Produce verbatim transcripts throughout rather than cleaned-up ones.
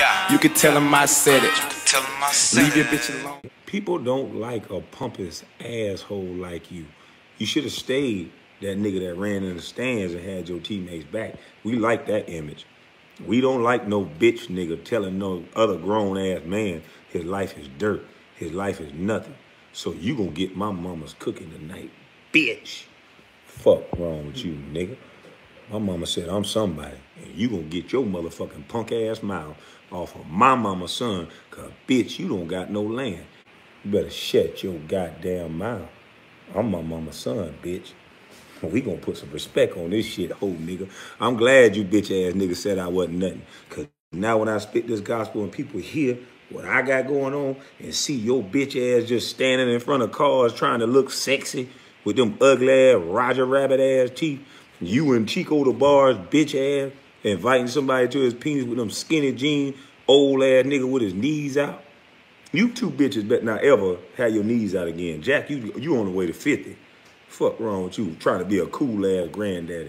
You can tell him I said it. Tell him I said Leave your it. bitch alone. People don't like a pompous asshole like you. You should have stayed that nigga that ran in the stands and had your teammates back. We like that image. We don't like no bitch nigga telling no other grown-ass man his life is dirt, his life is nothing. So you gonna get my mama's cooking tonight, bitch. Fuck wrong with you, nigga. My mama said I'm somebody, and you gonna get your motherfucking punk-ass mouth off of my mama's son, cause bitch, you don't got no land. You better shut your goddamn mouth. I'm my mama's son, bitch. We gonna put some respect on this shit, ho nigga. I'm glad you bitch ass nigga said I wasn't nothing. Cause now when I spit this gospel and people hear what I got going on and see your bitch ass just standing in front of cars trying to look sexy with them ugly ass Roger Rabbit ass teeth, you and Chico the Bars bitch ass inviting somebody to his penis with them skinny jeans, old ass nigga with his knees out. You two bitches better not ever have your knees out again. Jack, you you on the way to fifty. Fuck wrong with you, trying to be a cool ass granddaddy.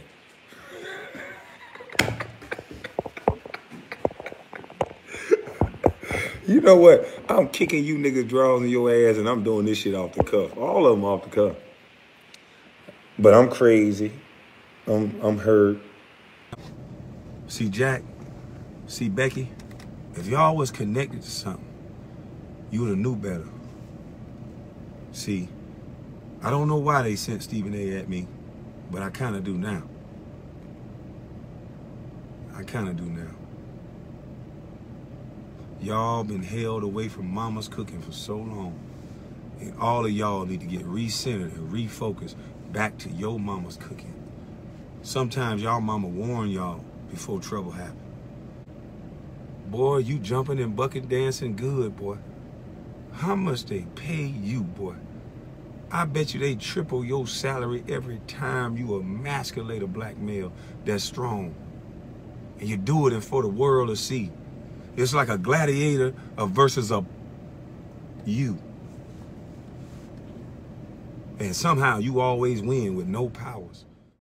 You know what? I'm kicking you niggas draws in your ass and I'm doing this shit off the cuff. All of them off the cuff. But I'm crazy. I'm, I'm hurt. See, Jack, see, Becky, if y'all was connected to something, you would have knew better. See, I don't know why they sent Stephen A at me, but I kind of do now. I kind of do now. Y'all been held away from mama's cooking for so long. And all of y'all need to get recentered and refocused back to your mama's cooking. Sometimes y'all mama warn y'all before trouble happen. Boy, you jumping and bucket dancing good, boy. How much they pay you, boy? I bet you they triple your salary every time you emasculate a black male that's strong. And you do it for the world to see. It's like a gladiator versus a you. And somehow you always win with no powers.